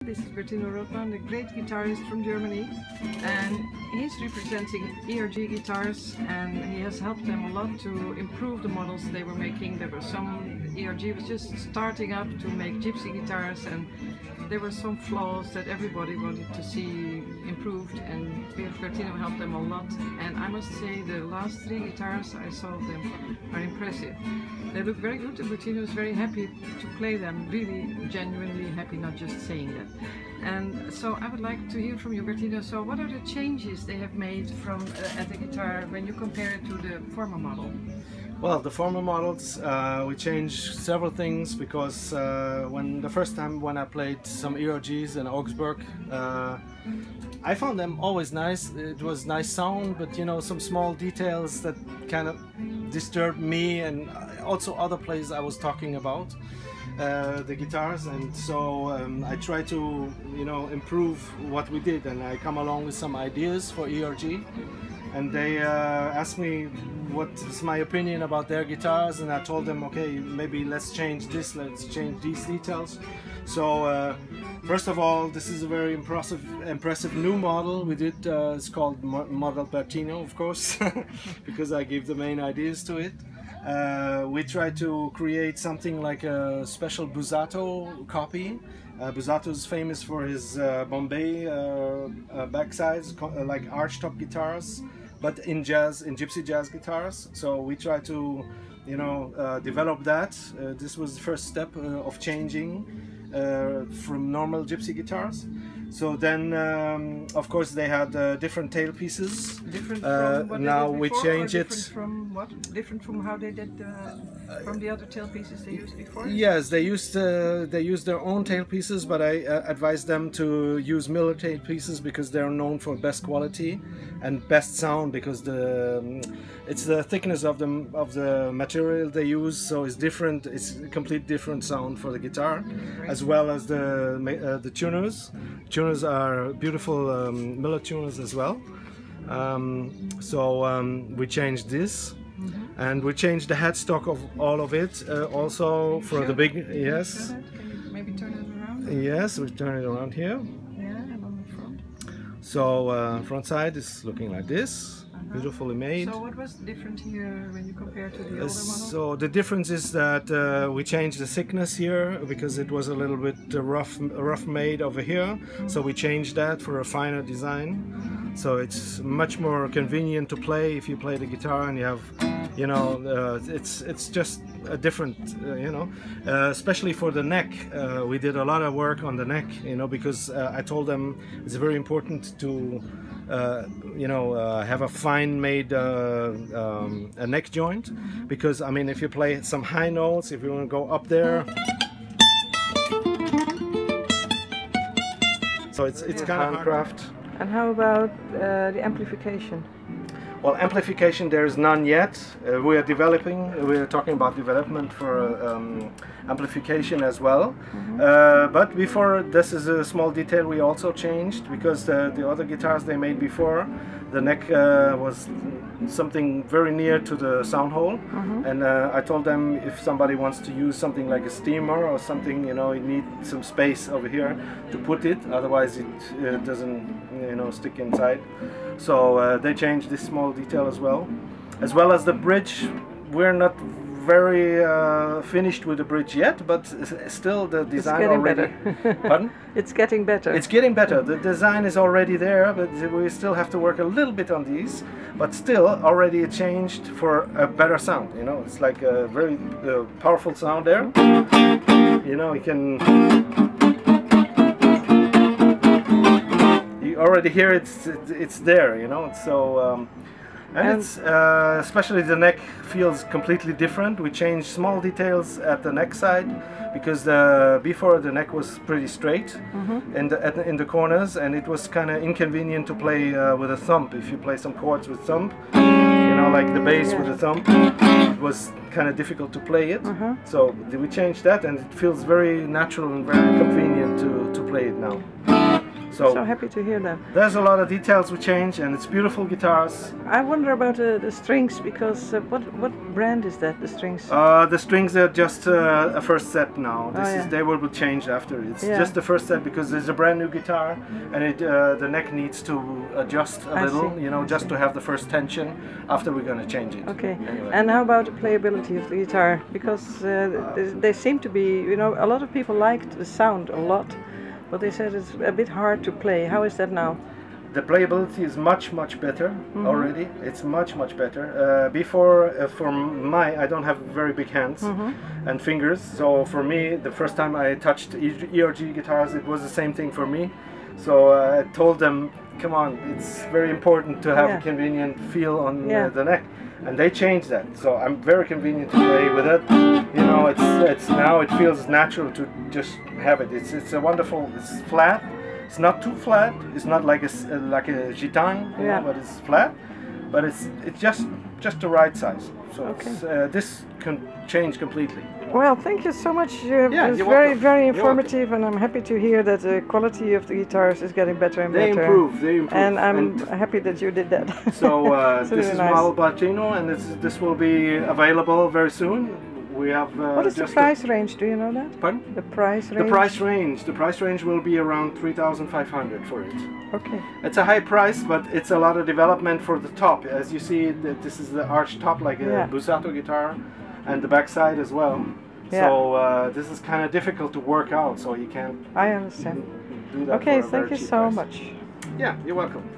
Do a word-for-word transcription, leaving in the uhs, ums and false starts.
This is Bertino Rothman, a great guitarist from Germany, and he's representing E R G guitars, and he has helped them a lot to improve the models they were making. There were some, E R G was just starting up to make gypsy guitars, and there were some flaws that everybody wanted to see improved, and Bertino helped them a lot. And I must say the last three guitars I saw of them are impressive. They look very good, and Bertino is very happy to play them, really genuinely happy, not just saying that. And so I would like to hear from you, Bertino. So what are the changes they have made from uh, at the guitar when you compare it to the former model? Well, the former models, uh, we changed several things because uh, when the first time when I played some E R Gs in Augsburg, uh, I found them always nice. It was nice sound, but you know, some small details that kind of disturbed me and also other players I was talking about. Uh, the guitars, and so um, I try to, you know, improve what we did, and I come along with some ideas for E R G, and they uh, asked me what is my opinion about their guitars, and I told them, okay, maybe let's change this, let's change these details. So uh, first of all, this is a very impressive impressive new model we did. Uh, it's called Mo Model Bertino, of course, because I gave the main ideas to it. Uh, we tried to create something like a special Busato copy. Uh, Busato is famous for his uh, Bombay uh, uh, backsides, uh, like archtop guitars, but in jazz, in gypsy jazz guitars. So we tried to, you know, uh, develop that. Uh, this was the first step uh, of changing uh, from normal gypsy guitars. So then, um, of course, they had uh, different tail pieces. Different from uh, what now they did we before, change or it. different from what? Different from how they did uh, from the other tail pieces they used before? Yes, they used uh, they used their own tail pieces, but I uh, advised them to use Miller tail pieces because they're known for best quality and best sound, because the um, it's the thickness of the of the material they use, so it's different. It's a complete different sound for the guitar, Right. as well as the uh, the tuners. Tuners are beautiful um, Miller tuners as well. Um, so um, we changed this. Mm-hmm. And we changed the headstock of all of it, uh, also for the big, yes. Can you maybe turn it around? Yes, we turn it around here. Yeah, and on the front. So uh, front side is looking like this, uh-huh. Beautifully made. So what was different here when you compare to the older Uh, model? so the difference is that uh, we changed the thickness here because it was a little bit uh, rough, rough made over here. Mm-hmm. So we changed that for a finer design. Mm-hmm. So it's much more convenient to play if you play the guitar and you have, you know, uh, it's it's just a different, uh, you know, uh, especially for the neck. Uh, we did a lot of work on the neck, you know, because uh, I told them it's very important to, uh, you know, uh, have a fine made uh, um, a neck joint, because I mean, if you play some high notes, if you want to go up there, so it's it's kind of handcraft. And how about uh, the amplification? Well, amplification there is none yet. Uh, we are developing. We are talking about development for um, amplification as well. Mm-hmm. uh, but before, this is a small detail we also changed, because the, the other guitars they made before, the neck uh, was something very near to the sound hole. Mm-hmm. And uh, I told them if somebody wants to use something like a steamer or something, you know, you need some space over here to put it. Otherwise, it uh, doesn't, you know, stick inside. So uh, they changed this small detail as well. As well as the bridge, we're not very uh, finished with the bridge yet, but still the design it's getting already... better. Pardon? It's getting better. It's getting better. The design is already there, but we still have to work a little bit on these. But still, already it changed for a better sound. You know, it's like a very uh, powerful sound there. You know, you can... already hear it's it's there, you know. So um, and, and it's uh, especially the neck feels completely different. We changed small details at the neck side, because the before the neck was pretty straight, mm-hmm. in the at the, in the corners, and it was kind of inconvenient to play uh, with a thumb. If you play some chords with thumb, you know, like the bass yeah. with a thumb, it was kind of difficult to play it. Mm-hmm. So we changed that, and it feels very natural and very convenient to to play it now. So, so happy to hear that. There's a lot of details we change, and it's beautiful guitars. I wonder about uh, the strings, because uh, what what brand is that, the strings? Uh, the strings are just uh, a first set now. This oh, yeah. is they will be changed after. It's yeah. just the first set because it's a brand new guitar, and it uh, the neck needs to adjust a I little, see. you know, I just see. to have the first tension. After we're gonna change it. Okay. Anyway. And how about the playability of the guitar? Because uh, they, they seem to be, you know, a lot of people liked the sound a lot, but they said it's a bit hard to play. How is that now? The playability is much much better mm-hmm. already. It's much much better. Uh, before, uh, for my, I don't have very big hands mm-hmm. and fingers. So for me, the first time I touched E R G guitars, it was the same thing for me. So uh, I told them, come on, it's very important to have yeah. a convenient feel on yeah. uh, the neck, and they changed that. So I'm very convenient to play with it. You know, it's it's now it feels natural to just have it. It's it's a wonderful. It's flat. It's not too flat. It's not like a uh, like a Gitane, you yeah. know, but it's flat. But it's it's just just the right size. So okay. it's, uh, this can change completely. Well, thank you so much. Uh, Yeah, it's you're very, welcome. very You're informative, and I'm happy to hear that the quality of the guitars is getting better and They better. improve. They improve. And I'm And happy that you did that. so uh, It's this really is nice. Model Platino, and this this will be available very soon. We have. Uh, What is the just price range? Do you know that? A, pardon? The price range? The price range. The price range will be around three thousand five hundred for it. Okay. It's a high price, but it's a lot of development for the top. As you see, th- this is the arched top like a Yeah. Bussato guitar, and the backside as well. Yeah. So uh, this is kind of difficult to work out, so you can't I understand. do that Okay, for a thank very you cheap so price. much. Yeah, you're welcome.